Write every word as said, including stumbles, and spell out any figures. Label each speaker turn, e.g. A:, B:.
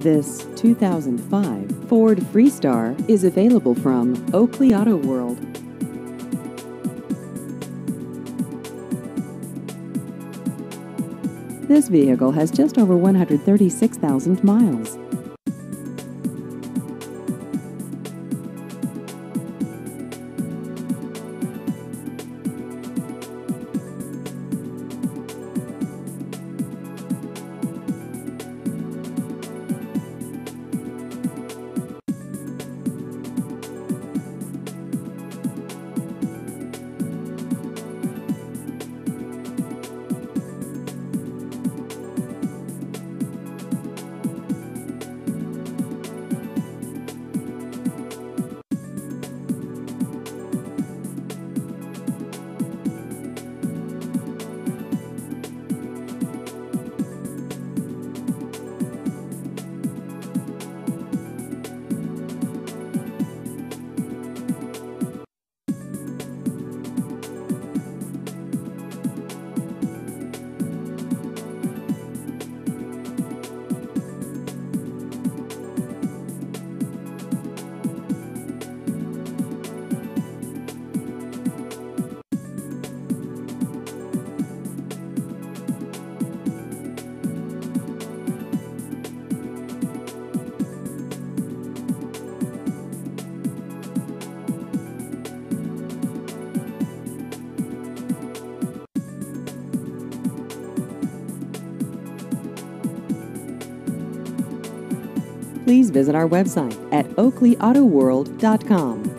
A: This two thousand five Ford Freestar is available from Oakley Auto World. This vehicle has just over one hundred thirty-six thousand miles. Please visit our website at oakley auto world dot com.